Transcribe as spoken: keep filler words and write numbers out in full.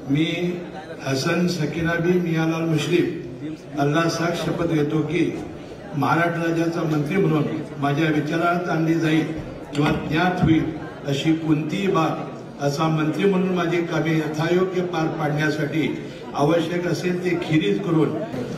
मी हसन सकीना बी मियालाल मुश्रीफ अल्लाह साख शपथ घेतो की महाराष्ट्र राज्याचा मंत्री म्हणून माझ्या विचारात आणली जाईल किंवा ज्ञात होईल अशी कोणतीही बाब असा मंत्री म्हणून माझी कामे यथायोग्य पार पाडण्यासाठी आवश्यक असेल ते खिरीज करून